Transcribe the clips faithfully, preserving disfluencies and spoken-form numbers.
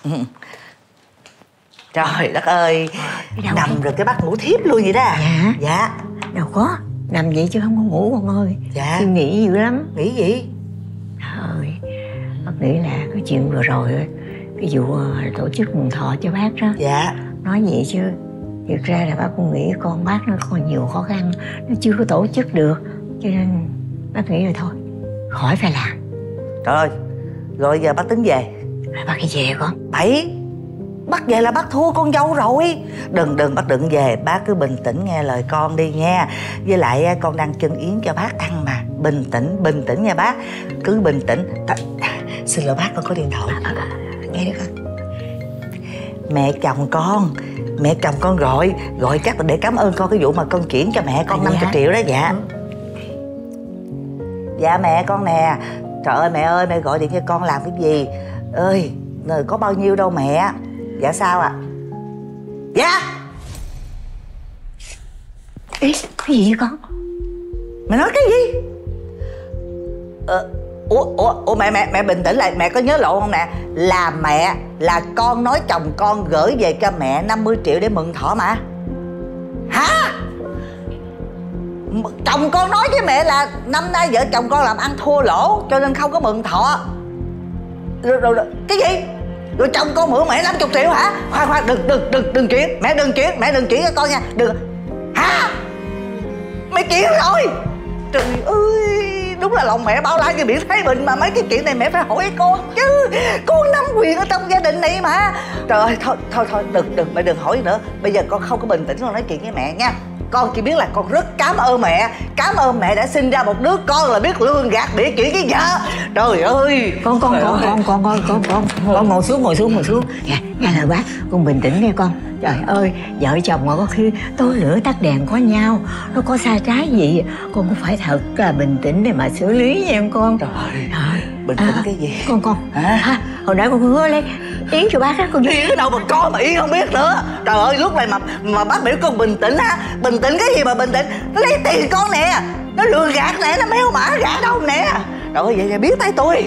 Trời đất ơi, nằm rồi cái bắt ngủ thiếp luôn vậy đó. Dạ. Dạ. Đâu có, nằm vậy chứ không có ngủ con ơi. Dạ. Suy nghĩ dữ lắm. Nghĩ gì? Trời, bác nghĩ là cái chuyện vừa rồi cái vụ tổ chức mừng thọ cho bác đó. Dạ. Nói vậy chứ thực ra là bác cũng nghĩ con bác nó còn nhiều khó khăn, nó chưa có tổ chức được, cho nên bác nghĩ rồi thôi, khỏi phải làm. Trời ơi, rồi giờ bác tính về. Rồi bác đi về con. Bảy, bác về là bác thua con dâu rồi. Đừng đừng bác đừng về, bác cứ bình tĩnh nghe lời con đi nha. Với lại con đang chân yến cho bác ăn mà. Bình tĩnh, bình tĩnh nha bác. Cứ bình tĩnh. À, xin lỗi bác, con có điện thoại. À, à, nghe được không? Mẹ chồng con, mẹ chồng con gọi. Gọi chắc là để cảm ơn con cái vụ mà con chuyển cho mẹ con à, năm mươi dạ. triệu đó. Dạ. Ừ. Dạ mẹ con nè. Trời ơi mẹ ơi, mẹ gọi điện cho con làm cái gì? Ơi, rồi có bao nhiêu đâu mẹ. Dạ sao ạ? À? Dạ. Ê, cái gì vậy con? Mẹ nói cái gì? Ờ, ủa, ủa, ủa mẹ, mẹ, mẹ bình tĩnh lại, mẹ có nhớ lộn không nè? Là mẹ, là con nói chồng con gửi về cho mẹ năm mươi triệu để mừng thọ mà. Hả? Chồng con nói với mẹ là năm nay vợ chồng con làm ăn thua lỗ cho nên không có mừng thọ. Rồi, rồi, rồi. Cái gì? Rồi chồng con mượn mẹ năm mươi triệu hả? Khoan khoan, đừng đừng đừng đừng chuyển, mẹ đừng chuyển, mẹ đừng chuyển cho con nha. Đừng. Hả? Mẹ chuyển rồi. Trời ơi, đúng là lòng mẹ bao la như biển Thái Bình mà mấy cái chuyện này mẹ phải hỏi con chứ. Con nắm quyền ở trong gia đình này mà. Trời ơi, thôi thôi thôi đừng đừng mẹ đừng hỏi nữa. Bây giờ con không có bình tĩnh con nói chuyện với mẹ nha. Con chỉ biết là con rất cảm ơn mẹ. Cảm ơn mẹ đã sinh ra một đứa con là biết lương gạt bịa chuyện cái vợ. Trời ơi. Con con con con con con con con con ngồi xuống ngồi xuống ngồi xuống. Dạ, nghe lời bác, con bình tĩnh nghe con. Trời ơi, vợ chồng mà có khi tối lửa tắt đèn có nhau, nó có sai trái gì con cũng phải thật là bình tĩnh để mà xử lý nha con. Trời ơi, Trời. bình tĩnh à, cái gì? Con con à, hồi nãy con hứa lấy yến cho bác á, con yến ở đâu mà có mà yến không biết nữa. Trời ơi, lúc này mà mà bác biểu con bình tĩnh ha. Bình tĩnh cái gì mà bình tĩnh? Nó lấy tiền con nè, nó lừa gạt nè, nó méo mã gạt đâu nè. Trời ơi, vậy là biết tay tôi.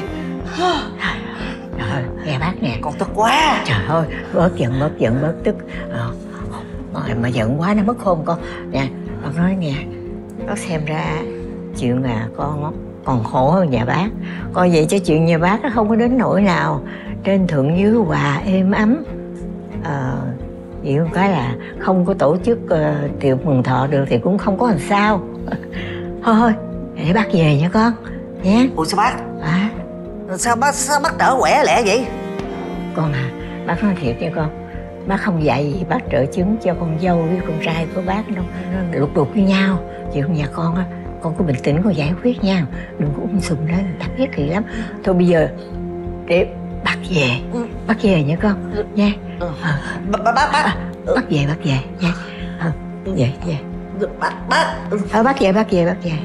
Trời ơi, nghe bác nè. Con tức quá. Trời ơi, bớt giận, bớt giận, bớt tức. Ờ, mà, mà giận quá nó mất khôn con. Nè, con nói nghe, bác xem ra chuyện là con còn khổ hơn nhà bác. Coi vậy cho chuyện nhà bác nó không có đến nỗi nào. Trên thượng dưới hòa êm ấm. Ờ, chỉ một cái là không có tổ chức uh, tiệc mừng thọ được thì cũng không có làm sao. Thôi thôi, để bác về nha con. Nhé. Ủa sao bác? À, Sao bác sao bác đỡ quẻ lẹ vậy? Con à, bác nói thiệt nha con. Bác không dạy gì bác trợ chứng cho con dâu với con trai của bác đâu. Nó lục đục với nhau. Chuyện nhà con á, con cứ bình tĩnh con giải quyết nha. Đừng có ung sùm lên, ta biết kỳ lắm. Thôi bây giờ để bác về. Ừ. Bác về nha con. Ừ. Nha. Ừ. À. Bác bác bác à, ừ. Bác về bác về nha. À, về về. Bác bác. Ờ, bác về bác về bác về.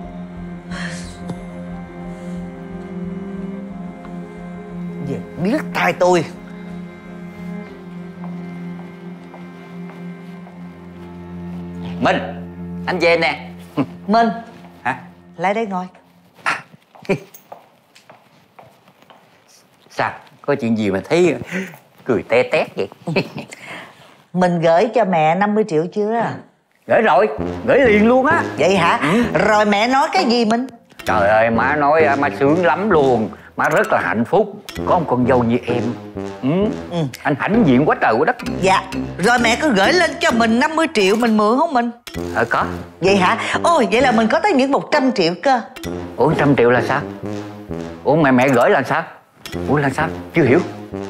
Về biết tay tôi. Minh, anh về nè. Minh. Hả? Lại đây ngồi. À. Sao? Có chuyện gì mà thấy cười te tét vậy? Mình gửi cho mẹ năm mươi triệu chưa? Gửi rồi, gửi liền luôn á. Vậy hả? Ừ. Rồi mẹ nói cái gì Minh? Trời ơi, má nói má sướng lắm luôn. Má rất là hạnh phúc có một con dâu như em. Ừ. Ừ. Anh hãnh diện quá trời quá đất. Dạ. Rồi mẹ có gửi lên cho mình năm mươi triệu mình mượn không Minh? Ờ có. Vậy hả? Ôi vậy là mình có tới những một trăm triệu cơ. Ủa trăm triệu là sao? Ủa mẹ mẹ gửi là sao? Ủa là sao? Chưa hiểu.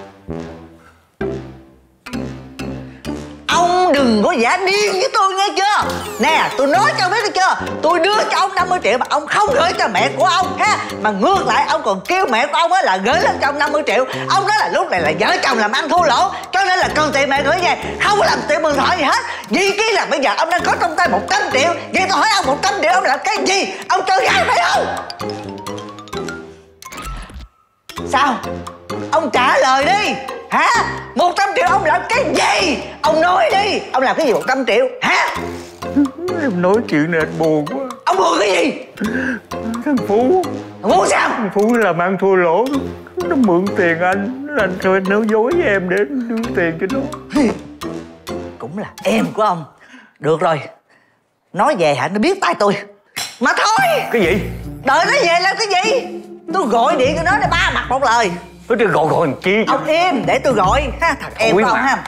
Ông đừng có giả điên với tôi nghe chưa? Nè tôi nói cho ông biết được chưa? Tôi đưa cho ông năm mươi triệu mà ông không gửi cho mẹ của ông ha. Mà ngược lại ông còn kêu mẹ của ông á là gửi lên cho ông năm mươi triệu. Ông nói là lúc này là vợ chồng làm ăn thua lỗ cho nên là cần tiền mẹ gửi về. Không có làm tiền mừng thọ gì hết. Vì cái là bây giờ ông đang có trong tay một trăm triệu. Vậy tôi hỏi ông một trăm triệu ông làm cái gì? Ông chơi gái phải không? Sao? Ông trả lời đi. Hả? một trăm triệu ông làm cái gì? Ông nói đi. Ông làm cái gì một trăm triệu? Hả? Em nói chuyện này anh buồn quá. Ông buồn cái gì? Thằng Phú. Thằng Phú sao? Thằng Phú làm ăn thua lỗ. Nó mượn tiền anh. Anh thôi nói dối với em để đưa tiền cho nó. Cũng là em của ông. Được rồi, nói về hả, nó biết tay tôi mà thôi. Cái gì? Đợi nó về làm cái gì? Tôi gọi điện cho nó để ba mặt một lời. Tôi gọi gọi làm chi? Ông im để tôi gọi ha. Thằng em của ông ha.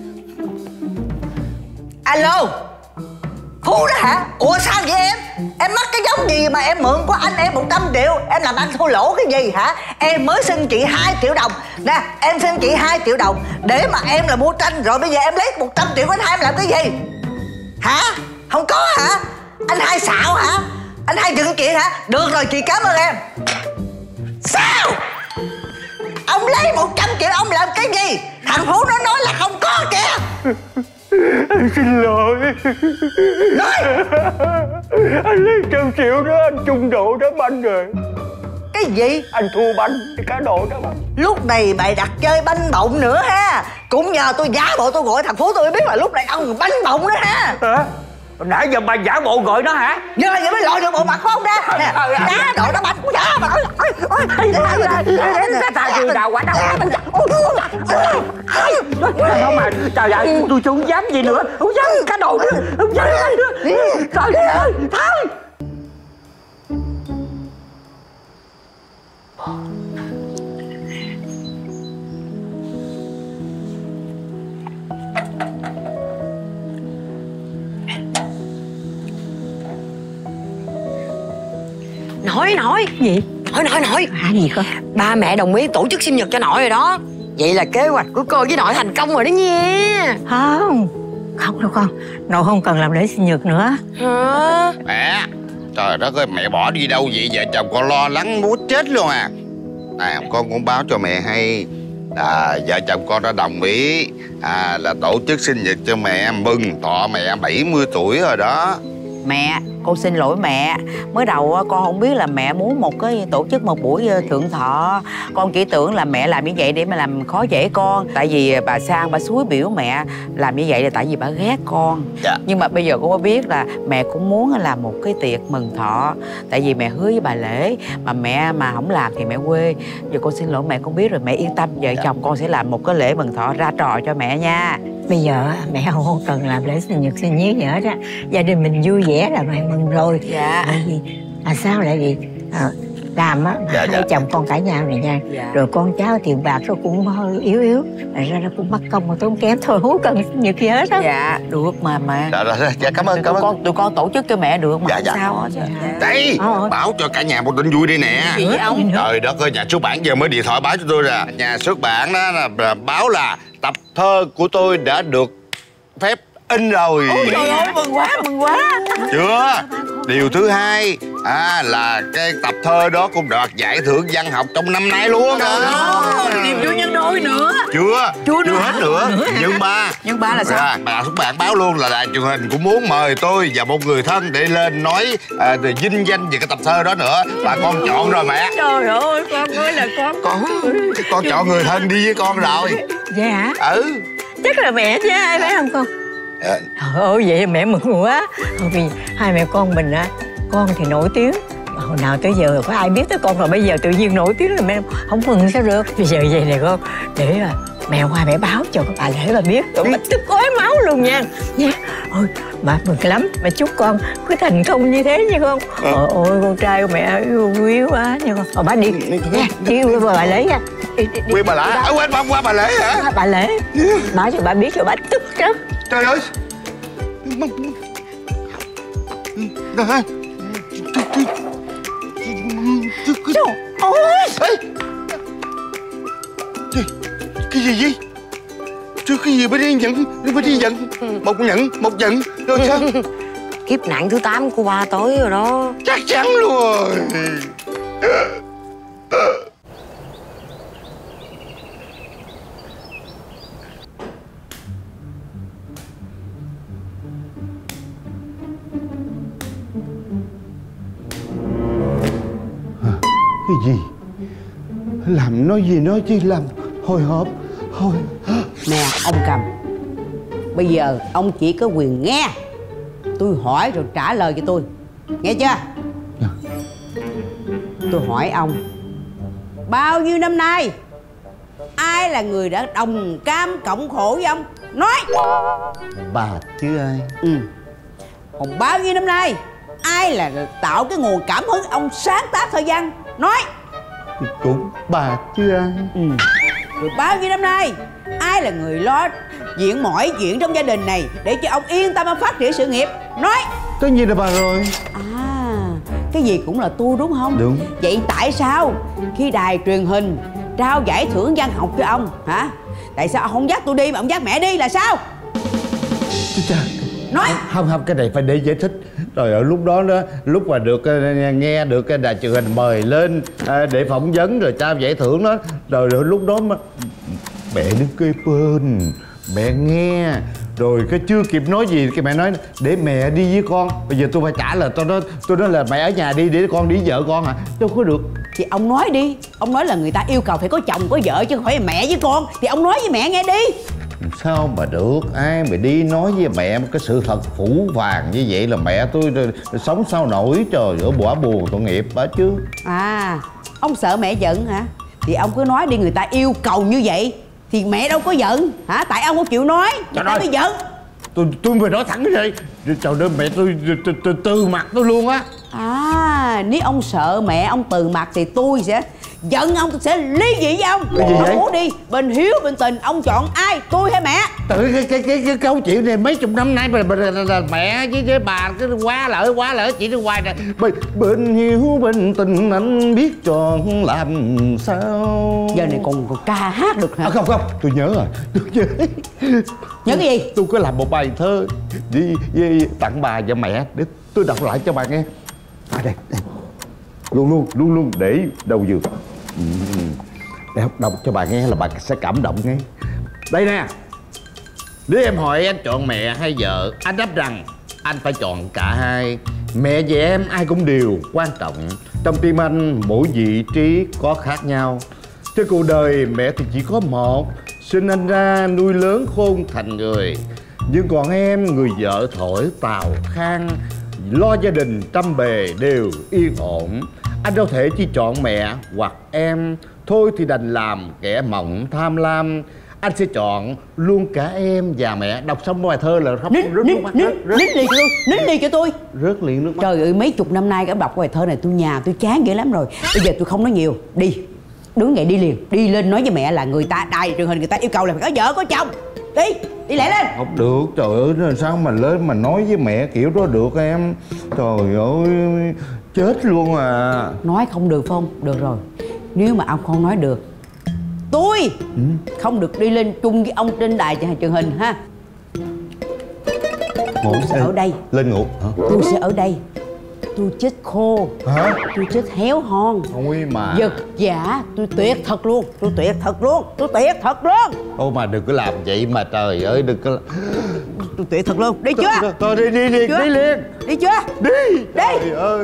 Alo, Phú đó hả? Ủa sao vậy em? Em mắc cái giống gì mà em mượn của anh em một trăm triệu? Em làm anh thua lỗ cái gì hả? Em mới xin chị hai triệu đồng. Nè, em xin chị hai triệu đồng để mà em là mua tranh. Rồi bây giờ em lấy một trăm triệu của anh hai em làm cái gì? Hả? Không có hả? Anh hai xạo hả? Anh hai dựng chuyện hả? Được rồi, chị cảm ơn em. Sao? Ông lấy một trăm triệu ông làm cái gì? Thằng Phú nó nói là không có kìa. Anh xin lỗi. Nói. Anh lấy trăm triệu đó anh chung độ đá banh rồi. Cái gì? Anh thua banh, cá độ đá banh. Lúc này bày đặt chơi banh bọng nữa ha. Cũng nhờ tôi giả bộ tôi gọi thằng Phú tôi mới biết là lúc này ông banh bọng nữa ha. Hả? Nãy giờ bà giả bộ gọi nó hả? Giờ giờ mới lòi được bộ mặt của ông ra. Nè, đá đội nó banh. Đá mà ôi ôi ôi. Ta chưa đào quả đâu. Không mà trời ơi, tôi không dám gì nữa. Không dám cá độ nữa. Không dám nữa. Trời ơi, thôi. Nội nội Gì? Nội nội nội Hả gì con? Ba mẹ đồng ý tổ chức sinh nhật cho nội rồi đó. Vậy là kế hoạch của cô với nội thành công rồi đó nha. Không, không đâu con. Nội không cần làm lễ sinh nhật nữa. Hả? Mẹ, trời đất ơi, mẹ bỏ đi đâu vậy? Vợ chồng con lo lắng muốn chết luôn à. À, con cũng báo cho mẹ hay là vợ chồng con đã đồng ý à, là tổ chức sinh nhật cho mẹ, mừng thọ mẹ bảy mươi tuổi rồi đó. Mẹ, con xin lỗi mẹ. Mới đầu con không biết là mẹ muốn một cái tổ chức một buổi thượng thọ. Con chỉ tưởng là mẹ làm như vậy để mà làm khó dễ con. Tại vì bà Sang bà xúi biểu mẹ làm như vậy là tại vì bà ghét con. Dạ. Nhưng mà bây giờ con có biết là mẹ cũng muốn làm một cái tiệc mừng thọ. Tại vì mẹ hứa với bà Lễ, mà mẹ mà không làm thì mẹ quê. Giờ con xin lỗi mẹ, con biết rồi, mẹ yên tâm. Vợ Dạ. chồng con sẽ làm một cái lễ mừng thọ ra trò cho mẹ nha. Bây giờ mẹ không cần làm lễ sinh nhật sinh nhí gì hết á. Gia đình mình vui vẻ là mẹ mừng rồi. Dạ. Bởi vì à, sao lại gì à, làm á Dạ, hai dạ. chồng con cãi nhau này nha. Dạ. Rồi con cháu tiền bạc nó cũng hơi yếu yếu, thành ra nó cũng mất công mà tốn kém thôi, không cần sinh nhật gì hết á. Dạ, được mà mà. Dạ, rồi, dạ, cảm ơn, cảm tụi ơn. con tụi con tổ chức cho mẹ được mà. Dạ, không dạ. sao hết. Dạ. Đây, Ờ. báo cho cả nhà một tin vui đi nè. Gì vậy ông? Trời đất ơi, nhà xuất bản giờ mới điện thoại báo cho tôi là nhà xuất bản đó là, là báo là tập thơ của tôi đã được phép in rồi. Trời ơi, mừng quá, mừng quá. Chưa. Điều thứ hai à, là cái tập thơ đó cũng đoạt giải thưởng văn học trong năm nay luôn đó. Niềm vui nhân đôi nữa. Chưa, Chưa nữa. hết nữa. Nhưng ba Nhưng ba là sao? à, bà xuất bản báo luôn là đài truyền hình cũng muốn mời tôi và một người thân để lên nói à, vinh danh về cái tập thơ đó nữa. Bà con chọn rồi mẹ. Trời ơi, con ơi là con. Con con chọn người thân đi với con rồi. Dạ hả? Ừ. Chắc là mẹ chứ ai phải không con? À, Trời ơi, vậy mẹ mừng quá. Thôi vì hai mẹ con mình á, con thì nổi tiếng, hồi nào tới giờ có ai biết tới con, rồi bây giờ tự nhiên nổi tiếng là mẹ không mừng sao được. Bây giờ vậy này con, để là mẹ qua mẹ báo cho bà Lễ bà biết, rồi bà tức ói máu luôn nha. Nha. Ôi, bà mừng lắm, mẹ chúc con cứ thành công như thế nha con. À. Ôi, ôi con trai của mẹ yêu quý quá nha con. Rồi bà đi nha, đi qua bà Lễ nha. Đi, đi, đi. quên bà Lễ, à, quên bà qua bà Lễ hả? Bà Lễ, báo cho bà biết rồi bà tức lắm. Trời ơi. Đó. Trời ơi. Ê. Cái, cái gì vậy? Chứ cái gì bên đây nhận, bên đây nhận. Một nhận, một nhận. Rồi sao? Kiếp nạn thứ tám của ba tới rồi đó. Chắc chắn luôn rồi. Cái gì? Làm nói gì nói chi làm hồi hộp. Hồi... Nè ông Cầm, bây giờ ông chỉ có quyền nghe. Tôi hỏi rồi trả lời cho tôi, nghe chưa? Dạ. Tôi hỏi ông, bao nhiêu năm nay ai là người đã đồng cam cộng khổ với ông? Nói. Bà chứ ai. Ừ. Còn bao nhiêu năm nay ai là tạo cái nguồn cảm hứng ông sáng tác thời gian? Nói. Cũng bà chứ ai. Ừ. Rồi bao nhiêu năm nay ai là người lo diện mọi chuyện trong gia đình này để cho ông yên tâm phát triển sự nghiệp? Nói. Tất nhiên là bà rồi. À, cái gì cũng là tôi đúng không? Đúng. Vậy tại sao khi đài truyền hình trao giải thưởng văn học cho ông hả, tại sao ông không dắt tôi đi mà ông dắt mẹ đi là sao? Chà. Nói. Không không, cái này phải để giải thích. Rồi ở lúc đó đó, lúc mà được nghe được cái đài truyền hình mời lên để phỏng vấn rồi trao giải thưởng đó, rồi, rồi lúc đó mà mẹ đứng kế bên, mẹ nghe rồi cái chưa kịp nói gì cái mẹ nói để mẹ đi với con. Bây giờ tôi phải trả lời tôi nói tôi nói là mẹ ở nhà đi để con đi với vợ con hả? Đâu có được. Thì ông nói đi, ông nói là người ta yêu cầu phải có chồng có vợ chứ không phải mẹ với con, thì ông nói với mẹ nghe đi. Sao mà được, ai mà đi nói với mẹ một cái sự thật phủ vàng như vậy là mẹ tôi rồi, rồi sống sao nổi, trời ơi bỏ buồn tội nghiệp bà chứ. À, ông sợ mẹ giận hả? Thì ông cứ nói đi, người ta yêu cầu như vậy thì mẹ đâu có giận hả? Tại ông không chịu nói, người ta mới giận. Tôi tôi mới nói thẳng cái gì. Trời ơi mẹ tôi từ, từ, từ mặt tôi luôn á. À, nếu ông sợ mẹ ông từ mặt thì tôi sẽ giận ông, tôi sẽ ly dị với ông. Cái gì vậy? Ông muốn đi bên hiếu bên tình, ông chọn ai, tôi hay mẹ? Tự cái cái cái, cái câu chuyện này mấy chục năm nay mà, mà, là, là mẹ với với bà cái quá lỡ quá lỡ chỉ đi hoài nè. Bên, bên hiếu bên tình anh biết chọn làm sao. Giờ này còn, còn ca hát được hả? À, không không, tôi nhớ rồi, tôi nhớ. Nhớ cái gì? Tôi có làm một bài thơ đi, đi tặng bà và mẹ để tôi đọc lại cho bà nghe. À đây, đây. Luôn luôn luôn luôn để đầu giường. Ừ. Để đọc cho bà nghe là bà sẽ cảm động ngay. Đây nè. Nếu em hỏi anh chọn mẹ hay vợ, anh đáp rằng anh phải chọn cả hai. Mẹ và em ai cũng đều quan trọng. Trong tim anh mỗi vị trí có khác nhau. Trên cuộc đời mẹ thì chỉ có một, sinh anh ra nuôi lớn khôn thành người. Nhưng còn em người vợ thổi tàu khang, lo gia đình trăm bề đều yên ổn. Anh đâu thể chỉ chọn mẹ hoặc em. Thôi thì đành làm kẻ mộng tham lam. Anh sẽ chọn luôn cả em và mẹ. Đọc xong bài thơ là khóc nín, rớt nín, nước mắt. nín, nín đi cho tôi, nín đi cho tôi. Rớt liền nước mắt. Trời ơi, mấy chục năm nay cả đọc bài thơ này tôi nhà tôi chán dữ lắm rồi. Bây giờ tôi không nói nhiều, đi. Đứng dậy đi liền, đi lên nói với mẹ là người ta đài truyền hình người ta yêu cầu là phải có vợ có chồng. Đi, đi lẹ lên. Không được, trời ơi, sao mà lên mà nói với mẹ kiểu đó được em. Trời ơi, chết luôn à. Nói không được phải không? Được rồi. Nếu mà ông không nói được, tôi ừ. không được đi lên chung với ông trên đài truyền hình ha. Ngủ sẽ ở đây. Lên ngủ hả? Tôi sẽ ở đây. Tôi chết khô. Hả? Tôi chết héo hon. Ôi mà giật giả. Tôi tuyệt thật luôn. Tôi tuyệt thật luôn. Tôi tuyệt thật luôn. Ô mà đừng có làm vậy mà trời ơi, đừng có. Tôi tuyệt thật luôn. Đi chưa? Thôi đi đi đi, đi liền. Đi chưa? Đi. Đi. Trời ơi.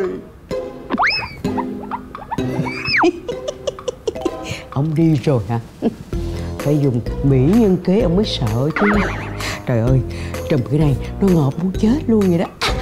Ông đi rồi hả? Phải dùng mỹ nhân kế ông mới sợ chứ. Trời ơi, trùm cái này nó ngọt muốn chết luôn vậy đó.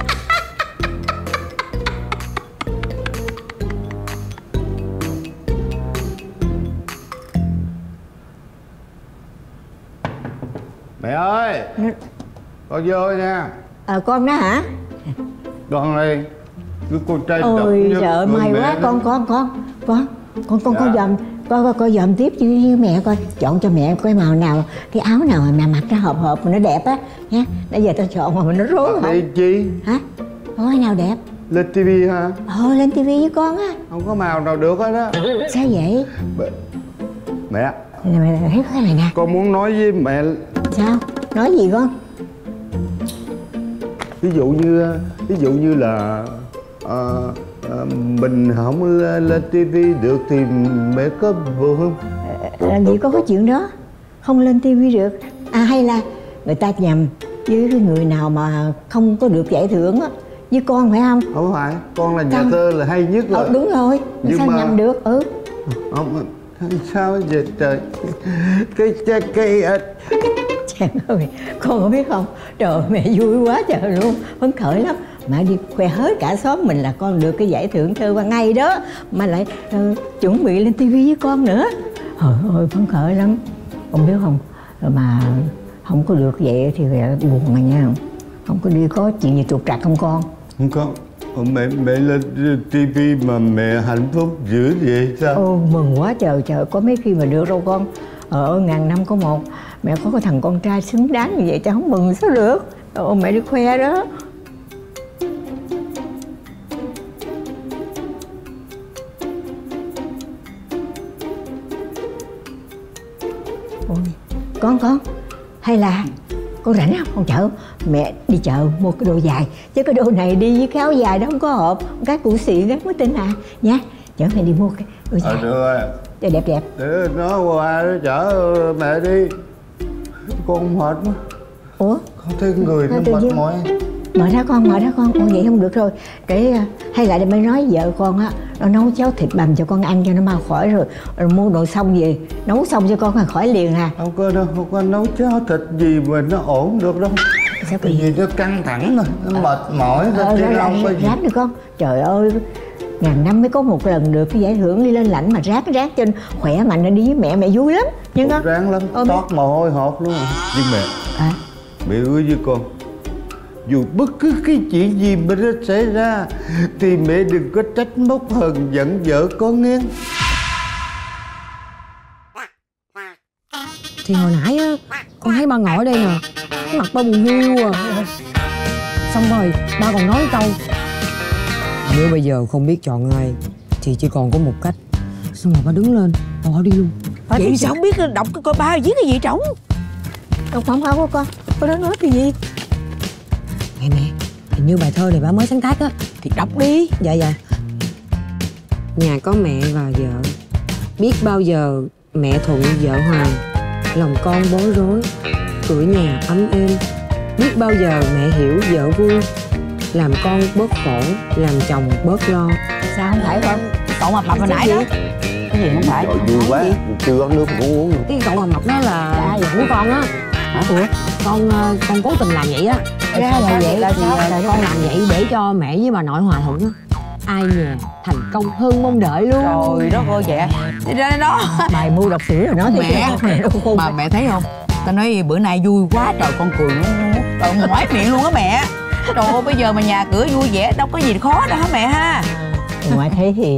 Mẹ ơi, con vô nha. Ờ con đó hả? Con đây, cứ con trai. Ôi trời ơi, may quá. Con con con con con con con dòm coi coi dòm tiếp với mẹ coi, chọn cho mẹ cái màu nào, cái áo nào mà mẹ mặc nó hợp hợp mà nó đẹp á nha. Bây giờ tao chọn mà nó rối không? Đi chi? Hả? Ôi nào đẹp? Lên tivi hả? Ờ lên tivi với con á. Không có màu nào được hết á. Sao vậy? Mẹ. Mẹ thấy cái này nè. Con muốn nói với mẹ. Sao? Nói gì con? Ví dụ như ví dụ như là à, à, mình không lên, lên tivi được thì mẹ có buồn không? Làm gì có cái chuyện đó. Không lên tivi được. À hay là người ta nhầm với cái người nào mà không có được giải thưởng á, với con phải không? Không phải, con là nhà Không. thơ là hay nhất rồi. Ờ, đúng rồi. Nhưng sao mà... nhầm được? Ừ. Không, sao vậy trời? Cái cái cái Chàng ơi, con có biết không? Trời ơi, mẹ vui quá trời luôn, phấn khởi lắm. Mà đi khoe hết cả xóm mình là con được cái giải thưởng thơ văn hay đó. Mà lại uh, chuẩn bị lên tivi với con nữa. Trời ơi phấn khởi lắm. Con biết không, mà không có được vậy thì buồn mà nha. Không có đi có chuyện gì trục trặc không con? Không có. Mẹ mẹ lên tivi mà mẹ hạnh phúc dữ vậy sao? Ô mừng quá trời trời, có mấy khi mà được đâu con. Ở ngàn năm có một, mẹ có cái thằng con trai xứng đáng như vậy cháu không mừng sao được. Ô mẹ đi khoe đó. Ôi, con con hay là con rảnh không? Con chợ mẹ đi chợ mua cái đồ dài, chứ cái đồ này đi với cái áo dài đó không có hợp. Cái cũ xịn đó mới tin à nha. Chở mẹ đi mua cái đồ dài. Ờ được rồi. Cho đẹp đẹp. Để nó qua đó chở mẹ đi. Con mệt quá. Ủa? Con thấy người nó mệt mỏi. Mở ra con, mở ra con. Ủa vậy không được rồi. Để hay là để mới nói vợ con á, nó nấu cháo thịt bằm cho con ăn cho nó mau khỏi rồi, rồi mua đồ xong về nấu xong cho con là khỏi liền ha. Không có đâu, không có nấu cháo thịt gì mà nó ổn được đâu. Sao cái gì nó căng thẳng rồi, nó mệt mỏi. Ờ, ra là ráp được con. Trời ơi, ngàn năm mới có một lần được cái giải thưởng đi lên lãnh mà rát rát trên khỏe mạnh nó đi với mẹ, mẹ vui lắm. Nhưng con ráng lắm, ờ, toát mồ hôi hột luôn. Nhưng mẹ, à? mẹ ưa với con, dù bất cứ cái chuyện gì mà nó xảy ra thì mẹ đừng có trách móc hờn giận vợ con nghe. Thì hồi nãy á, con thấy ba ngồi ở đây nè, cái mặt ba buồn hiu à. Xong rồi ba còn nói câu: nếu bây giờ không biết chọn ai thì chỉ còn có một cách. Xong rồi ba đứng lên bỏ đi luôn. Ba vậy sao không biết đọc coi ba viết cái gì trống? Đâu không không có con, có đó nói cái gì? Mẹ mẹ, hình như bài thơ này ba mới sáng tác á. Thì đọc đi. Dạ dạ. Nhà có mẹ và vợ, biết bao giờ mẹ thuận vợ hòa, lòng con bối rối, cửa nhà ấm êm. Biết bao giờ mẹ hiểu vợ vui, làm con bớt khổ, làm chồng bớt lo. Sao không phải con? Cậu mập mập hồi nãy đó. Cái gì không phải? Trời vui quá, chưa có nước mà cũng uống. Cái cậu mà mập đó là Dạ, dạ. của con á. Hả? Ủa? Con con cố tình làm vậy á. Ra là vậy là thì sao? Con làm vậy để cho mẹ với bà nội hòa thuận á. Ai nhờ thành công hơn mong đợi luôn. Trời đất ơi vậy. Đi ra đây đó. Bài mua đọc sữa rồi nói thì mẹ. Mà mẹ thấy không? Tao nói bữa nay vui quá trời, con cười nó trời ngoái miệng luôn á mẹ. Trời ơi bây giờ mà nhà cửa vui vẻ đâu có gì khó đâu hả mẹ ha. Ngoại thấy thì